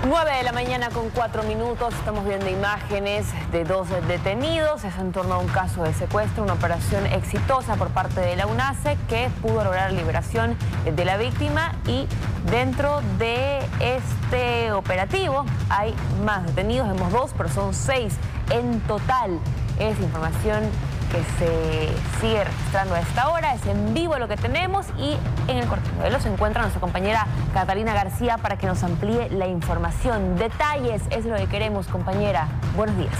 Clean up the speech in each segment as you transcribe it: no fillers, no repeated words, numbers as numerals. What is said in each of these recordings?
9 de la mañana con 4 minutos, estamos viendo imágenes de dos detenidos. Es en torno a un caso de secuestro, una operación exitosa por parte de la UNACE que pudo lograr la liberación de la víctima, y dentro de este operativo hay más detenidos. Vemos 2, pero son 6 en total. Es información que se sigue registrando a esta hora, es en vivo lo que tenemos, y en el Cuartel Modelo se encuentra nuestra compañera Catalina García para que nos amplíe la información. Detalles es lo que queremos, compañera. Buenos días.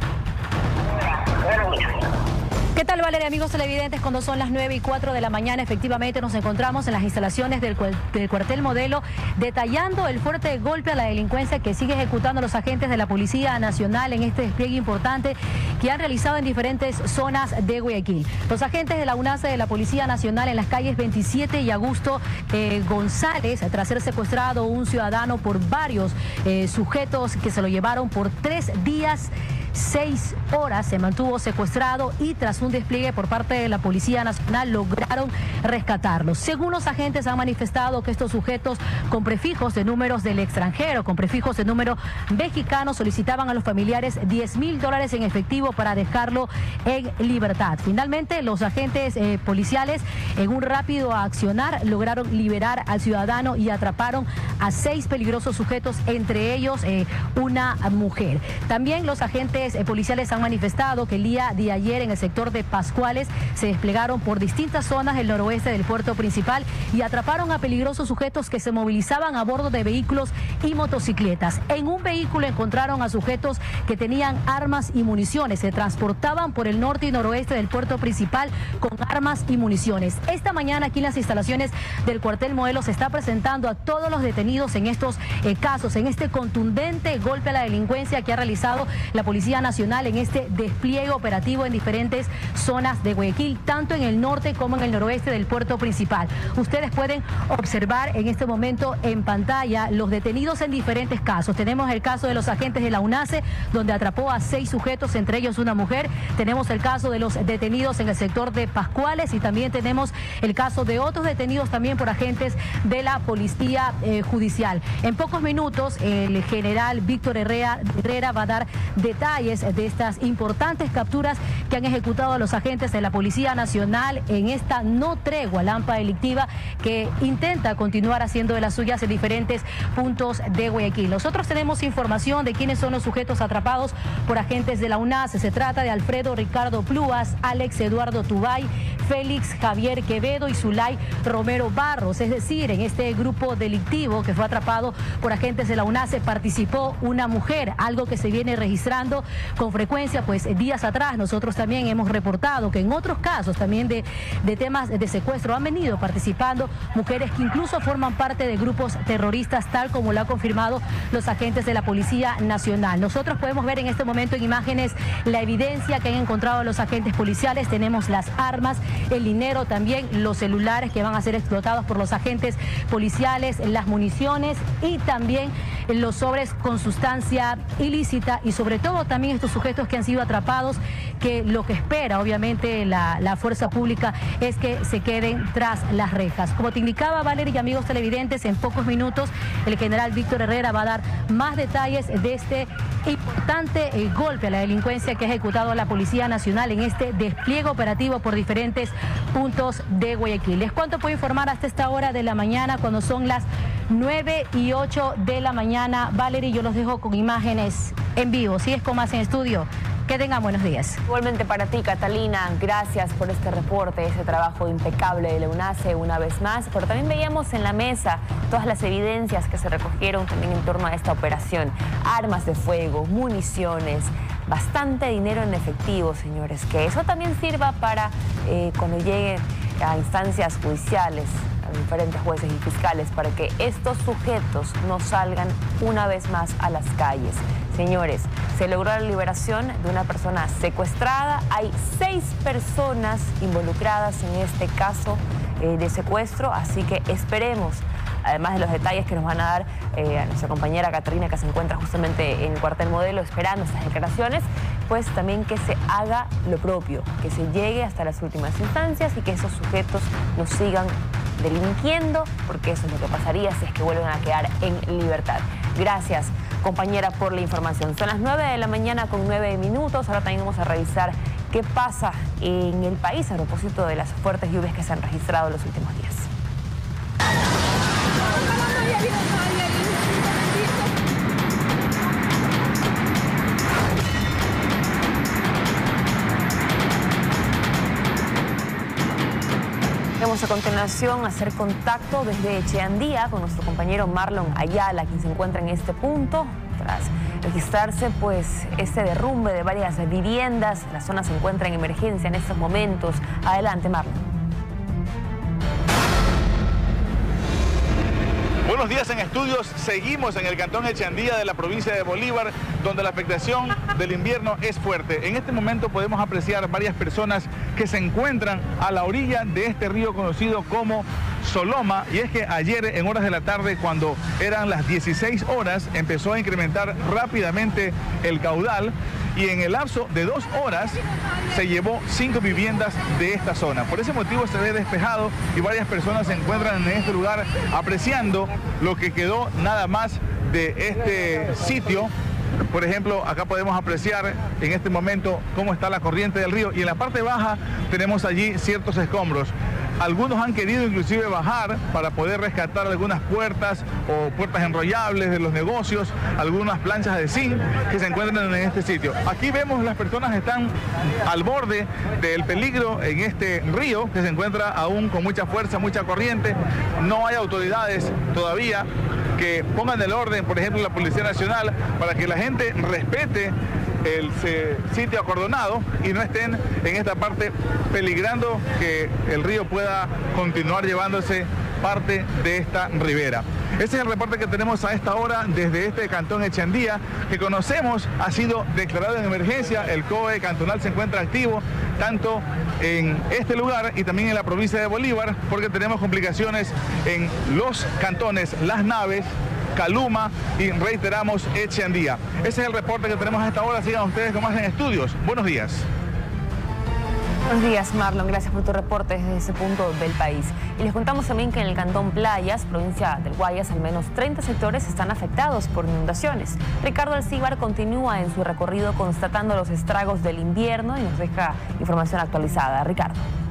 ¿Qué tal, Valeria? Amigos televidentes, cuando son las 9:04 de la mañana, efectivamente nos encontramos en las instalaciones del Cuartel Modelo, detallando el fuerte golpe a la delincuencia que sigue ejecutando los agentes de la Policía Nacional en este despliegue importante que han realizado en diferentes zonas de Guayaquil. Los agentes de la UNACE de la Policía Nacional en las calles 27 y Augusto González, tras ser secuestrado un ciudadano por varios sujetos que se lo llevaron por 3 días, 6 horas se mantuvo secuestrado, y tras un despliegue por parte de la Policía Nacional lograron rescatarlo. Según los agentes, han manifestado que estos sujetos con prefijos de números del extranjero, con prefijos de número mexicano, solicitaban a los familiares $10,000 en efectivo para dejarlo en libertad. Finalmente, los agentes policiales, en un rápido accionar, lograron liberar al ciudadano y atraparon a 6 peligrosos sujetos, entre ellos una mujer. También los agentes policiales han manifestado que el día de ayer en el sector de Pascuales se desplegaron por distintas zonas del noroeste del puerto principal y atraparon a peligrosos sujetos que se movilizaban a bordo de vehículos y motocicletas. En un vehículo encontraron a sujetos que tenían armas y municiones. Se transportaban por el norte y noroeste del puerto principal con armas y municiones. Esta mañana aquí en las instalaciones del Cuartel Modelo se está presentando a todos los detenidos en estos casos, en este contundente golpe a la delincuencia que ha realizado la Policía Nacional en este despliegue operativo en diferentes zonas de Guayaquil, tanto en el norte como en el noroeste del puerto principal. Ustedes pueden observar en este momento en pantalla los detenidos en diferentes casos. Tenemos el caso de los agentes de la UNACE, donde atrapó a 6 sujetos, entre ellos una mujer. Tenemos el caso de los detenidos en el sector de Pascuales, y también tenemos el caso de otros detenidos también por agentes de la Policía Judicial. En pocos minutos el general Víctor Herrera va a dar detalles de estas importantes capturas que han ejecutado los agentes de la Policía Nacional en esta no tregua lampa delictiva que intenta continuar haciendo de las suyas en diferentes puntos de Guayaquil. Nosotros tenemos información de quiénes son los sujetos atrapados por agentes de la UNACE. Se trata de Alfredo Ricardo Plúas, Alex Eduardo Tubay, Félix Javier Quevedo y Zulay Romero Barros. Es decir, en este grupo delictivo que fue atrapado por agentes de la UNACE participó una mujer, algo que se viene registrando con frecuencia, pues días atrás nosotros también hemos reportado que en otros casos también de temas de secuestro han venido participando mujeres que incluso forman parte de grupos terroristas, tal como lo ha confirmado los agentes de la Policía Nacional. Nosotros podemos ver en este momento en imágenes la evidencia que han encontrado los agentes policiales. Tenemos las armas, el dinero, también los celulares que van a ser explotados por los agentes policiales, las municiones y también los sobres con sustancia ilícita, y sobre todo también estos sujetos que han sido atrapados, que lo que espera obviamente la fuerza pública es que se queden tras las rejas. Como te indicaba, Valeria y amigos televidentes, en pocos minutos el general Víctor Herrera va a dar más detalles de este importante golpe a la delincuencia que ha ejecutado la Policía Nacional en este despliegue operativo por diferentes puntos de Guayaquil. Les cuento, puedo informar hasta esta hora de la mañana, cuando son las 9:08 de la mañana. Valeria, yo los dejo con imágenes en vivo. Sigues con más en estudio. Que tengan buenos días. Igualmente para ti, Catalina, gracias por este reporte, ese trabajo impecable de la UNACE una vez más, pero también veíamos en la mesa todas las evidencias que se recogieron también en torno a esta operación. Armas de fuego, municiones, bastante dinero en efectivo, señores, que eso también sirva para cuando llegue a instancias judiciales, a diferentes jueces y fiscales, para que estos sujetos no salgan una vez más a las calles. Señores, se logró la liberación de una persona secuestrada. Hay 6 personas involucradas en este caso de secuestro, así que esperemos, además de los detalles que nos van a dar a nuestra compañera Catalina, que se encuentra justamente en el Cuartel Modelo esperando estas declaraciones, pues también que se haga lo propio, que se llegue hasta las últimas instancias y que esos sujetos nos sigan delinquiendo, porque eso es lo que pasaría si es que vuelven a quedar en libertad. Gracias, compañera, por la información. Son las 9 de la mañana con 9 minutos. Ahora también vamos a revisar qué pasa en el país a propósito de las fuertes lluvias que se han registrado en los últimos días. Vamos a continuación a hacer contacto desde Echeandía con nuestro compañero Marlon Ayala, quien se encuentra en este punto tras registrarse pues este derrumbe de varias viviendas. La zona se encuentra en emergencia en estos momentos. Adelante, Marlon. Buenos días en estudios. Seguimos en el cantón Echeandía de la provincia de Bolívar, donde la afectación del invierno es fuerte. En este momento podemos apreciar varias personas que se encuentran a la orilla de este río conocido como Soloma, y es que ayer en horas de la tarde, cuando eran las 16 horas, empezó a incrementar rápidamente el caudal y en el lapso de 2 horas se llevó 5 viviendas de esta zona. Por ese motivo se ve despejado y varias personas se encuentran en este lugar apreciando lo que quedó nada más de este sitio. Por ejemplo, acá podemos apreciar en este momento cómo está la corriente del río y en la parte baja tenemos allí ciertos escombros. Algunos han querido inclusive bajar para poder rescatar algunas puertas o puertas enrollables de los negocios, algunas planchas de zinc que se encuentran en este sitio. Aquí vemos las personas están al borde del peligro en este río que se encuentra aún con mucha fuerza, mucha corriente. No hay autoridades todavía que pongan el orden, por ejemplo la Policía Nacional, para que la gente respete el sitio acordonado y no estén en esta parte peligrando que el río pueda continuar llevándose parte de esta ribera. Ese es el reporte que tenemos a esta hora desde este cantón Echeandía, que conocemos ha sido declarado en emergencia. El COE cantonal se encuentra activo tanto en este lugar y también en la provincia de Bolívar, porque tenemos complicaciones en los cantones Las Naves, Caluma y reiteramos Echeandía. Ese es el reporte que tenemos a esta hora. Sigan ustedes con más en estudios. Buenos días. Buenos días, Marlon. Gracias por tu reporte desde ese punto del país. Y les contamos también que en el cantón Playas, provincia del Guayas, al menos 30 sectores están afectados por inundaciones. Ricardo Alcíbar continúa en su recorrido constatando los estragos del invierno y nos deja información actualizada. Ricardo.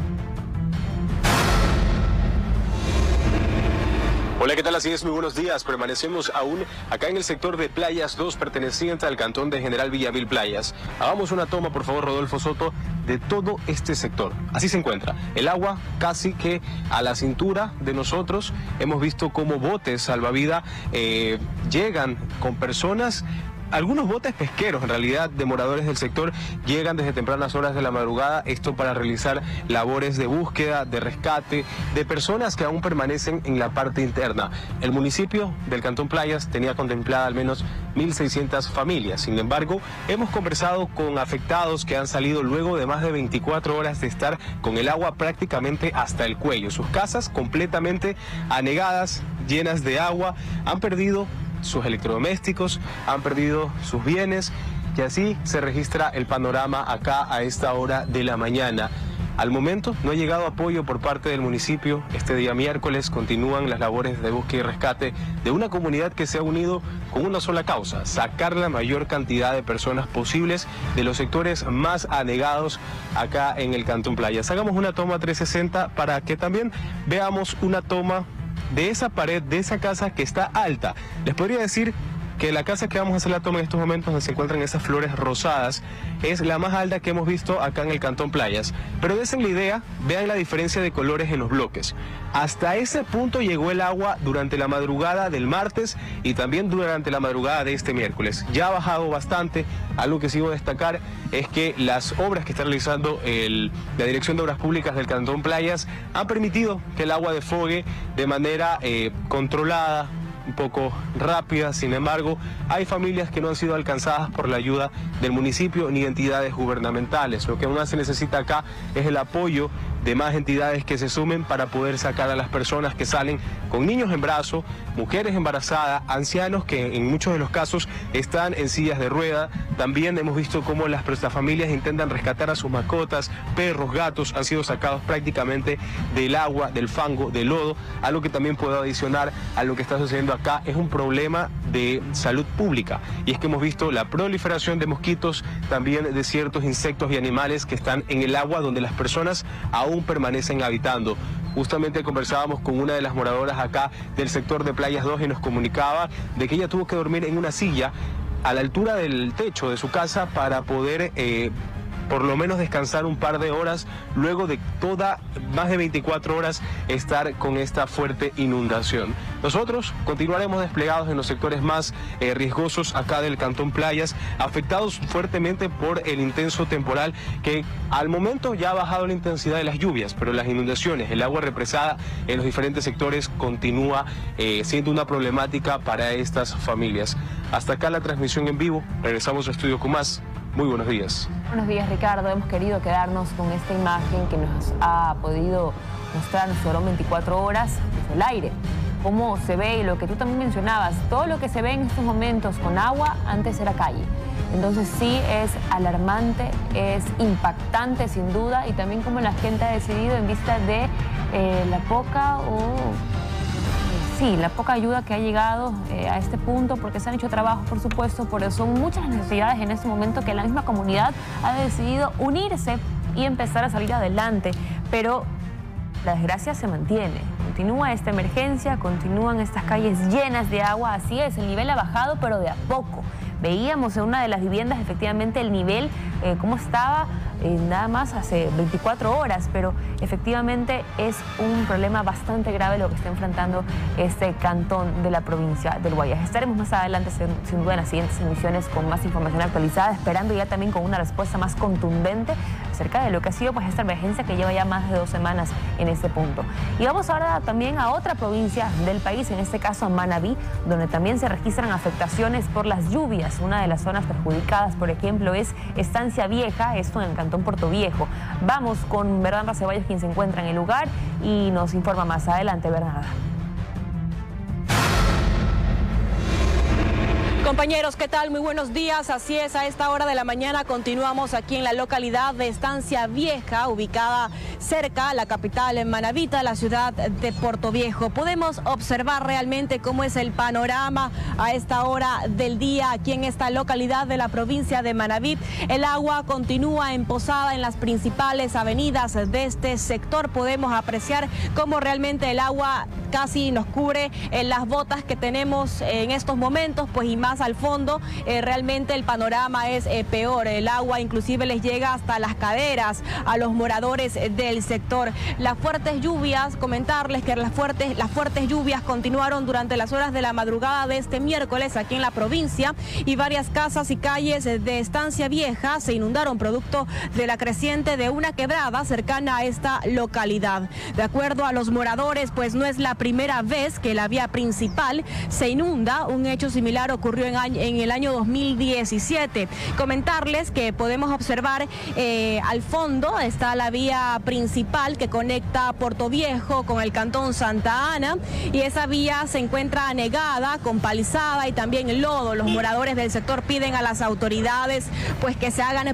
Hola, ¿qué tal? Así es, muy buenos días. Permanecemos aún acá en el sector de Playas 2, perteneciente al cantón de General Villamil Playas. Hagamos una toma, por favor, Rodolfo Soto, de todo este sector. Así se encuentra. El agua casi que a la cintura de nosotros. Hemos visto cómo botes salvavidas llegan con personas. Algunos botes pesqueros, en realidad, de moradores del sector, llegan desde tempranas horas de la madrugada, esto para realizar labores de búsqueda, de rescate, de personas que aún permanecen en la parte interna. El municipio del Cantón Playas tenía contemplada al menos 1.600 familias. Sin embargo, hemos conversado con afectados que han salido luego de más de 24 horas de estar con el agua prácticamente hasta el cuello. Sus casas completamente anegadas, llenas de agua, han perdido sus electrodomésticos, han perdido sus bienes y así se registra el panorama acá a esta hora de la mañana. Al momento no ha llegado apoyo por parte del municipio. Este día miércoles continúan las labores de búsqueda y rescate de una comunidad que se ha unido con una sola causa: sacar la mayor cantidad de personas posibles de los sectores más anegados acá en el Cantón Playas. Hagamos una toma 360 para que también veamos una toma de esa pared, de esa casa que está alta. Les podría decir que la casa que vamos a hacer la toma en estos momentos, donde se encuentran esas flores rosadas, es la más alta que hemos visto acá en el Cantón Playas. Pero desen la idea, vean la diferencia de colores en los bloques. Hasta ese punto llegó el agua durante la madrugada del martes y también durante la madrugada de este miércoles. Ya ha bajado bastante. Algo que sigo destacar es que las obras que está realizando la Dirección de Obras Públicas del Cantón Playas han permitido que el agua desfogue de manera controlada, un poco rápida. Sin embargo, hay familias que no han sido alcanzadas por la ayuda del municipio ni entidades gubernamentales. Lo que aún se necesita acá es el apoyo demás entidades que se sumen para poder sacar a las personas que salen con niños en brazos, mujeres embarazadas, ancianos que en muchos de los casos están en sillas de rueda. También hemos visto cómo las familias intentan rescatar a sus mascotas, perros, gatos, han sido sacados prácticamente del agua, del fango, del lodo. Algo que también puedo adicionar a lo que está sucediendo acá es un problema de salud pública, y es que hemos visto la proliferación de mosquitos, también de ciertos insectos y animales que están en el agua donde las personas aún permanecen habitando. Justamente conversábamos con una de las moradoras acá del sector de Playas 2 y nos comunicaba de que ella tuvo que dormir en una silla a la altura del techo de su casa para poder por lo menos descansar un par de horas luego de más de 24 horas estar con esta fuerte inundación. Nosotros continuaremos desplegados en los sectores más riesgosos acá del Cantón Playas, afectados fuertemente por el intenso temporal que al momento ya ha bajado la intensidad de las lluvias, pero las inundaciones, el agua represada en los diferentes sectores continúa siendo una problemática para estas familias. Hasta acá la transmisión en vivo, regresamos a estudio con más. Muy buenos días. Buenos días, Ricardo. Hemos querido quedarnos con esta imagen que nos ha podido mostrar nuestro 24 horas desde el aire. Cómo se ve, y lo que tú también mencionabas, todo lo que se ve en estos momentos con agua antes era calle. Entonces sí es alarmante, es impactante sin duda, y también cómo la gente ha decidido en vista de la poca ayuda que ha llegado a este punto, porque se han hecho trabajos, por supuesto, pero son muchas las necesidades en este momento que la misma comunidad ha decidido unirse y empezar a salir adelante. Pero la desgracia se mantiene. Continúa esta emergencia, continúan estas calles llenas de agua. Así es, el nivel ha bajado, pero de a poco. Veíamos en una de las viviendas efectivamente el nivel, cómo estaba nada más hace 24 horas, pero efectivamente es un problema bastante grave lo que está enfrentando este cantón de la provincia del Guayas. Estaremos más adelante, sin duda, en las siguientes emisiones con más información actualizada, esperando ya también con una respuesta más contundente acerca de lo que ha sido pues esta emergencia que lleva ya más de 2 semanas en este punto. Y vamos ahora también a otra provincia del país, en este caso a Manabí, donde también se registran afectaciones por las lluvias. Una de las zonas perjudicadas, por ejemplo, es Estancia Vieja, esto en el cantón Puerto Viejo. Vamos con Bernarda Ceballos, quien se encuentra en el lugar y nos informa más. Adelante, Bernarda. Compañeros, ¿qué tal? Muy buenos días. Así es, a esta hora de la mañana continuamos aquí en la localidad de Estancia Vieja, ubicada cerca a la capital en Manabita, la ciudad de Puerto Viejo. Podemos observar realmente cómo es el panorama a esta hora del día aquí en esta localidad de la provincia de Manabí. El agua continúa emposada en las principales avenidas de este sector. Podemos apreciar cómo realmente el agua casi nos cubre en las botas que tenemos en estos momentos, pues, y más al fondo realmente el panorama es peor. El agua inclusive les llega hasta las caderas a los moradores del sector. Las fuertes lluvias, comentarles que las fuertes lluvias continuaron durante las horas de la madrugada de este miércoles aquí en la provincia, y varias casas y calles de Estancia Vieja se inundaron producto de la creciente de una quebrada cercana a esta localidad. De acuerdo a los moradores, pues no es la primera vez que la vía principal se inunda. Un hecho similar ocurrió en el año 2017. Comentarles que podemos observar al fondo está la vía principal que conecta Puerto Viejo con el cantón Santa Ana, y esa vía se encuentra anegada con palizada y también lodo. Los moradores del sector piden a las autoridades pues que se hagan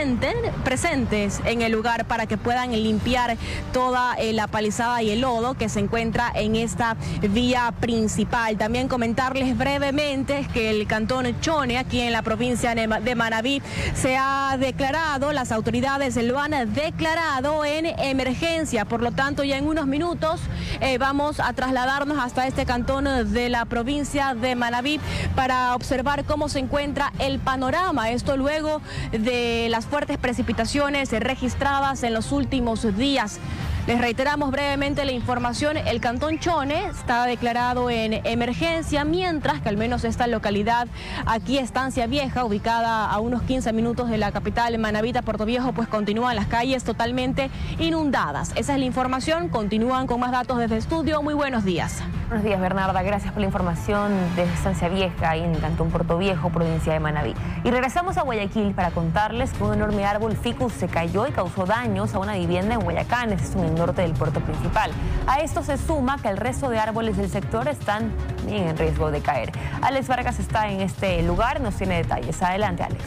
presentes en el lugar para que puedan limpiar toda la palizada y el lodo que se encuentra en esta vía principal. También comentarles brevemente que el cantón Chone, aquí en la provincia de Manabí, se ha declarado, las autoridades lo han declarado en emergencia. Por lo tanto, ya en unos minutos vamos a trasladarnos hasta este cantón de la provincia de Manabí para observar cómo se encuentra el panorama. Esto luego de las fuertes precipitaciones registradas en los últimos días. Les reiteramos brevemente la información. El cantón Chone está declarado en emergencia, mientras que al menos esta localidad, aquí Estancia Vieja, ubicada a unos 15 minutos de la capital Manabita, Puerto Viejo, pues continúan las calles totalmente inundadas. Esa es la información. Continúan con más datos desde estudio. Muy buenos días. Buenos días, Bernarda. Gracias por la información desde Estancia Vieja, ahí en el Cantón Portoviejo, provincia de Manabí. Y regresamos a Guayaquil para contarles que un enorme árbol ficus se cayó y causó daños a una vivienda en Guayacanes, esto en el norte del puerto principal. A esto se suma que el resto de árboles del sector están bien en riesgo de caer. Alex Vargas está en este lugar, nos tiene detalles. Adelante, Alex.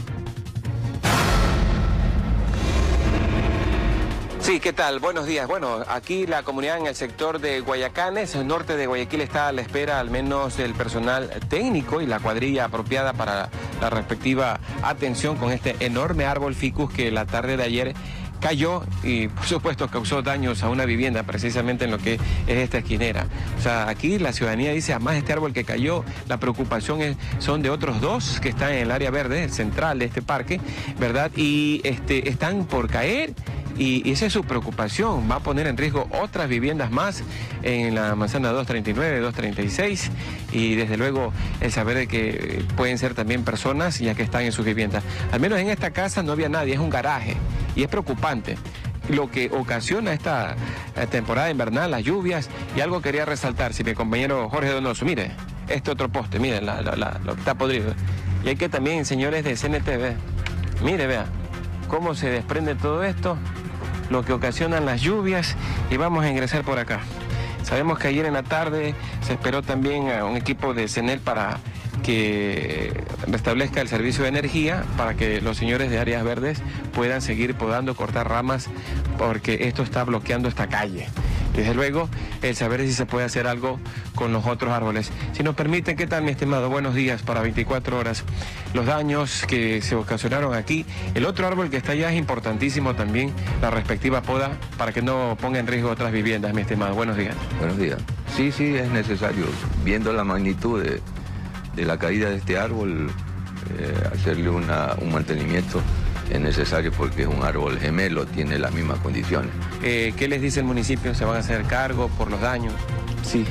Sí, ¿qué tal? Buenos días. Bueno, aquí la comunidad en el sector de Guayacanes, el norte de Guayaquil, está a la espera al menos del personal técnico y la cuadrilla apropiada para la respectiva atención con este enorme árbol ficus que la tarde de ayer cayó y por supuesto causó daños a una vivienda, precisamente en lo que es esta esquinera. O sea, aquí la ciudadanía dice, además de este árbol que cayó, la preocupación son de otros dos que están en el área verde, central de este parque, ¿verdad? Y están por caer. Y esa es su preocupación, va a poner en riesgo otras viviendas más en la manzana 239, 236 y desde luego el saber de que pueden ser también personas ya que están en sus viviendas. Al menos en esta casa no había nadie, es un garaje y es preocupante lo que ocasiona esta temporada invernal, las lluvias. Y algo quería resaltar, si mi compañero Jorge Donoso, mire, este otro poste, mire lo que está podrido. Y hay que también, señores de CNTV, mire, vea cómo se desprende todo esto, lo que ocasionan las lluvias. Y vamos a ingresar por acá. Sabemos que ayer en la tarde se esperó también a un equipo de CENEL para que restablezca el servicio de energía, para que los señores de áreas verdes puedan seguir podando, cortar ramas, porque esto está bloqueando esta calle. Desde luego, el saber si se puede hacer algo con los otros árboles. Si nos permiten, ¿qué tal, mi estimado? Buenos días para 24 horas. Los daños que se ocasionaron aquí. El otro árbol que está allá es importantísimo también, la respectiva poda, para que no ponga en riesgo otras viviendas, mi estimado. Buenos días. Buenos días. Sí, es necesario, viendo la magnitud de la caída de este árbol, hacerle un mantenimiento. Es necesario porque es un árbol gemelo, tiene las mismas condiciones. ¿Qué les dice el municipio? ¿Se van a hacer cargo por los daños? Sí.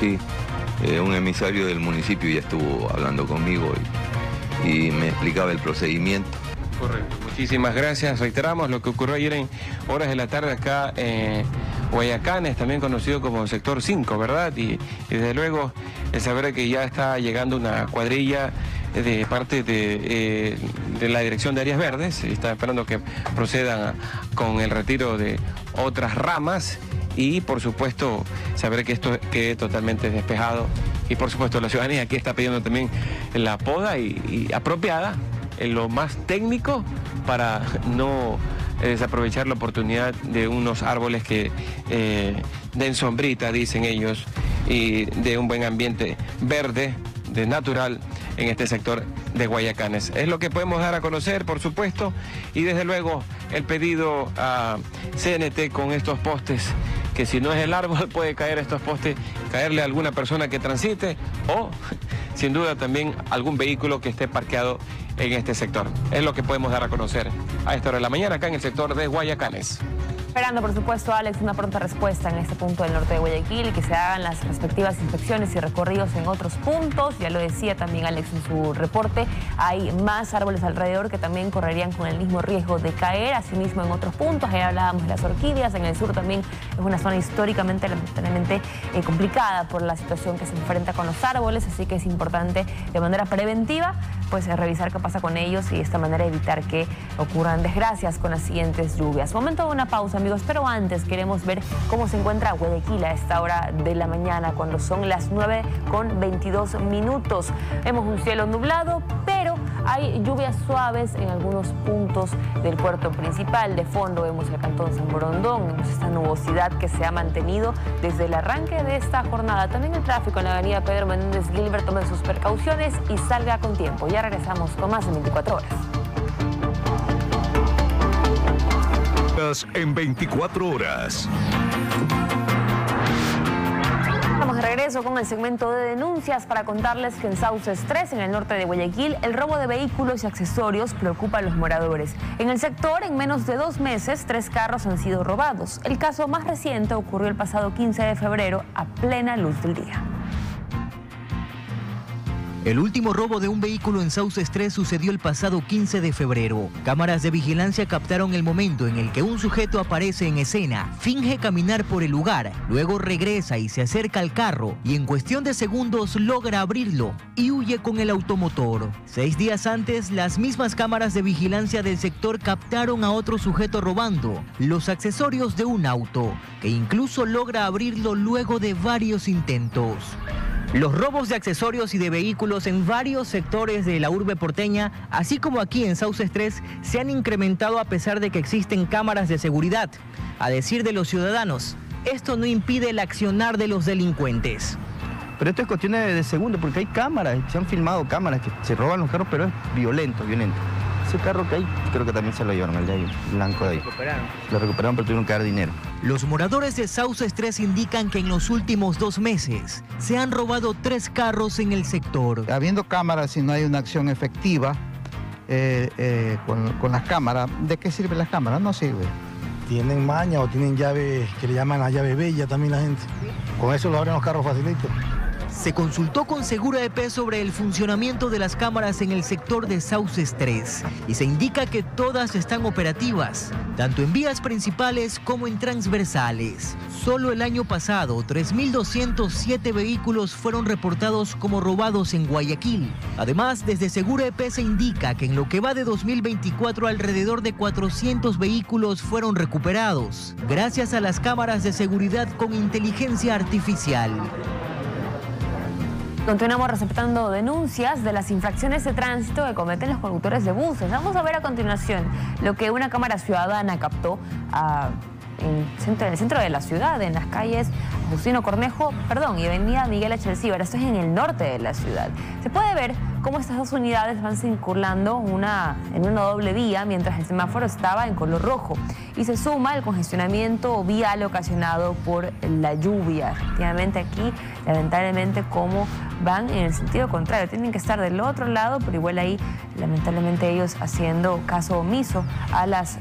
Un emisario del municipio ya estuvo hablando conmigo y me explicaba el procedimiento. Correcto. Muchísimas gracias. Reiteramos lo que ocurrió ayer en horas de la tarde acá en Guayacanes, también conocido como sector 5, ¿verdad? Y desde luego el saber que ya está llegando una cuadrilla de parte de la Dirección de Áreas Verdes, y está esperando que procedan con el retiro de otras ramas y por supuesto saber que esto quede totalmente despejado. Y por supuesto la ciudadanía aquí está pidiendo también la poda y apropiada en lo más técnico para no desaprovechar la oportunidad de unos árboles que den sombrita, dicen ellos, y de un buen ambiente verde, de natural en este sector de Guayacanes. Es lo que podemos dar a conocer, por supuesto, y desde luego el pedido a CNT con estos postes, que si no es el árbol puede caer estos postes, caerle a alguna persona que transite o sin duda también algún vehículo que esté parqueado en este sector. Es lo que podemos dar a conocer a esta hora de la mañana acá en el sector de Guayacanes. Esperando, por supuesto, Alex, una pronta respuesta en este punto del norte de Guayaquil y que se hagan las respectivas inspecciones y recorridos en otros puntos. Ya lo decía también Alex en su reporte, hay más árboles alrededor que también correrían con el mismo riesgo de caer. Asimismo, en otros puntos, ahí hablábamos de las orquídeas, en el sur también es una zona históricamente, lamentablemente, complicada por la situación que se enfrenta con los árboles, así que es importante de manera preventiva pues revisar qué pasa con ellos y de esta manera evitar que ocurran desgracias con las siguientes lluvias. Momento de una pausa, amigos, pero antes queremos ver cómo se encuentra Guayaquil a esta hora de la mañana, cuando son las 9:22. Vemos un cielo nublado, pero hay lluvias suaves en algunos puntos del puerto principal. De fondo vemos el cantón San Borondón, vemos esta nubosidad que se ha mantenido desde el arranque de esta jornada. También el tráfico en la avenida Pedro Menéndez Gilbert, tome sus precauciones y salga con tiempo. Ya regresamos con más en 24 horas. En 24 horas. Estamos de regreso con el segmento de denuncias para contarles que en Sauces 3, en el norte de Guayaquil, el robo de vehículos y accesorios preocupa a los moradores. En el sector, en menos de 2 meses, 3 carros han sido robados. El caso más reciente ocurrió el pasado 15 de febrero a plena luz del día. El último robo de un vehículo en Sauces 3 sucedió el pasado 15 de febrero. Cámaras de vigilancia captaron el momento en el que un sujeto aparece en escena, finge caminar por el lugar, luego regresa y se acerca al carro y en cuestión de segundos logra abrirlo y huye con el automotor. 6 días antes, las mismas cámaras de vigilancia del sector captaron a otro sujeto robando los accesorios de un auto, que incluso logra abrirlo luego de varios intentos. Los robos de accesorios y de vehículos en varios sectores de la urbe porteña, así como aquí en Sauces 3, se han incrementado a pesar de que existen cámaras de seguridad. A decir de los ciudadanos, esto no impide el accionar de los delincuentes. Pero esto es cuestión de segundos, porque hay cámaras, se han filmado cámaras que se roban los carros, pero es violento. Ese carro que hay, creo que también se lo llevaron, el de ahí, blanco de ahí. Lo recuperaron, pero tuvieron que dar dinero. Los moradores de Sauces 3 indican que en los últimos 2 meses se han robado 3 carros en el sector. Habiendo cámaras, si no hay una acción efectiva con las cámaras, ¿de qué sirven las cámaras? No sirve. Tienen maña o tienen llave, que le llaman la llave bella también la gente. Con eso lo abren los carros facilito. Se consultó con Segura EP sobre el funcionamiento de las cámaras en el sector de Sauces 3 y se indica que todas están operativas, tanto en vías principales como en transversales. Solo el año pasado, 3.207 vehículos fueron reportados como robados en Guayaquil. Además, desde Segura EP se indica que en lo que va de 2024 alrededor de 400 vehículos fueron recuperados, gracias a las cámaras de seguridad con inteligencia artificial. Continuamos receptando denuncias de las infracciones de tránsito que cometen los conductores de buses. Vamos a ver a continuación lo que una cámara ciudadana captó en el centro de la ciudad, en las calles Justino Cornejo, y avenida Miguel Achelcíbar. Esto es en el norte de la ciudad. Se puede ver cómo estas 2 unidades van circulando en una doble vía mientras el semáforo estaba en color rojo. Y se suma el congestionamiento vial ocasionado por la lluvia. Efectivamente aquí, lamentablemente, como van en el sentido contrario. Tienen que estar del otro lado, pero igual ahí, lamentablemente, ellos haciendo caso omiso a las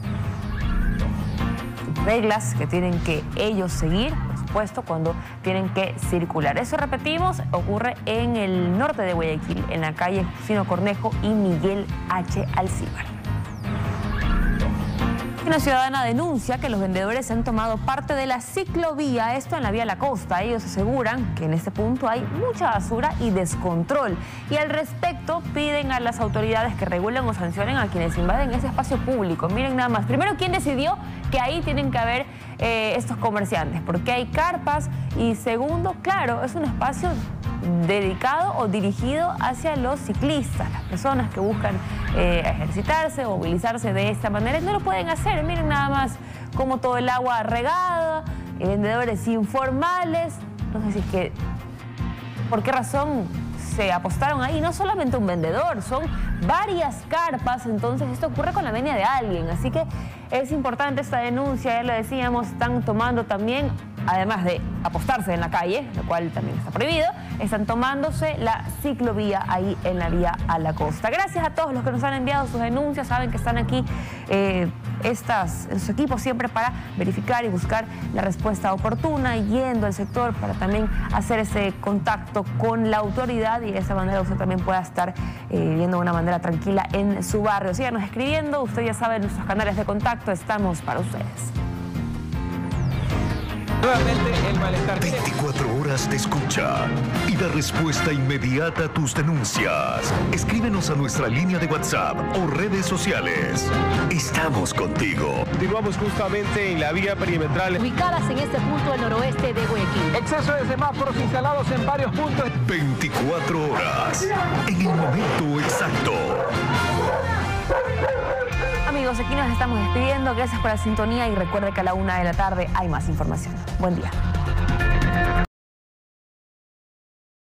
reglas que tienen que ellos seguir, por supuesto, cuando tienen que circular. Eso, repetimos, ocurre en el norte de Guayaquil, en la calle Justino Cornejo y Miguel H. Alcíbar. Una ciudadana denuncia que los vendedores han tomado parte de la ciclovía, esto en la vía La Costa. Ellos aseguran que en este punto hay mucha basura y descontrol. Y al respecto piden a las autoridades que regulen o sancionen a quienes invaden ese espacio público. Miren nada más. Primero, ¿quién decidió que ahí tienen que haber estos comerciantes? Porque hay carpas. Y segundo, claro, es un espacio dedicado o dirigido hacia los ciclistas, las personas que buscan ejercitarse o movilizarse de esta manera, y no lo pueden hacer. Miren nada más como todo el agua regada, vendedores informales. No sé si es que por qué razón se apostaron ahí. No solamente un vendedor, son varias carpas. Entonces esto ocurre con la venia de alguien, así que es importante esta denuncia. Ya lo decíamos, están tomando también, además de apostarse en la calle, lo cual también está prohibido, están tomándose la ciclovía ahí en la vía a La Costa. Gracias a todos los que nos han enviado sus denuncias. Saben que están aquí los equipos siempre para verificar y buscar la respuesta oportuna, yendo al sector para también hacer ese contacto con la autoridad y de esa manera usted también pueda estar viviendo de una manera tranquila en su barrio. Síganos escribiendo, usted ya sabe, nuestros canales de contacto, estamos para ustedes. Nuevamente el malestar. 24 horas te escucha y da respuesta inmediata a tus denuncias. Escríbenos a nuestra línea de WhatsApp o redes sociales. Estamos contigo. Continuamos justamente en la vía perimetral, ubicadas en este punto del noroeste de Guayaquil. Exceso de semáforos instalados en varios puntos. 24 horas en el momento exacto. Amigos, aquí nos estamos despidiendo. Gracias por la sintonía y recuerde que a la 1 de la tarde hay más información. Buen día.